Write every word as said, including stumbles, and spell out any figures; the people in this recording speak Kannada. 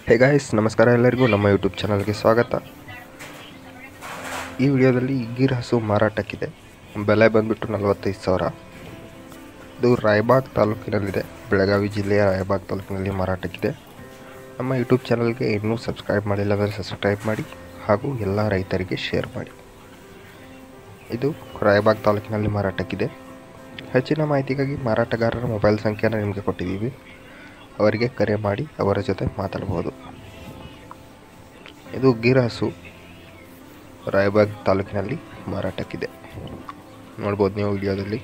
ಹೇ ಗಾಯ್ಸ್, ನಮಸ್ಕಾರ ಎಲ್ಲರಿಗೂ ನಮ್ಮ ಯೂಟ್ಯೂಬ್ ಚಾನಲ್ಗೆ ಸ್ವಾಗತ. ಈ ವಿಡಿಯೋದಲ್ಲಿ ಗೀರ್ ಹಸು ಮಾರಾಟಕ್ಕಿದೆ. ಬೆಲೆ ಬಂದುಬಿಟ್ಟು ನಲವತ್ತೈದು ಸಾವಿರ. ಇದು ರಾಯಬಾಗ್ ತಾಲೂಕಿನಲ್ಲಿದೆ. ಬೆಳಗಾವಿ ಜಿಲ್ಲೆಯ ರಾಯಬಾಗ್ ತಾಲೂಕಿನಲ್ಲಿ ಮಾರಾಟಕ್ಕಿದೆ. ನಮ್ಮ ಯೂಟ್ಯೂಬ್ ಚಾನಲ್ಗೆ ಇನ್ನೂ ಸಬ್ಸ್ಕ್ರೈಬ್ ಮಾಡಿಲ್ಲ ಅಂದರೆ ಸಬ್ಸ್ಕ್ರೈಬ್ ಮಾಡಿ ಹಾಗೂ ಎಲ್ಲ ರೈತರಿಗೆ ಶೇರ್ ಮಾಡಿ. ಇದು ರಾಯಬಾಗ್ ತಾಲೂಕಿನಲ್ಲಿ ಮಾರಾಟಕ್ಕಿದೆ. ಹೆಚ್ಚಿನ ಮಾಹಿತಿಗಾಗಿ ಮಾರಾಟಗಾರರ ಮೊಬೈಲ್ ಸಂಖ್ಯೆಯನ್ನು ನಿಮಗೆ ಕೊಟ್ಟಿದ್ದೀವಿ. ಅವರಿಗೆ ಕರೆ ಮಾಡಿ ಅವರ ಜೊತೆ ಮಾತಾಡಬಹುದು. ಇದು ಗೀರ್ ಹಸು ರಾಯಬಾಗ್ ತಾಲೂಕಿನಲ್ಲಿ ಮಾರಾಟಕ್ಕಿದೆ. ನೋಡ್ಬೋದು ನೀವು ವಿಡಿಯೋದಲ್ಲಿ.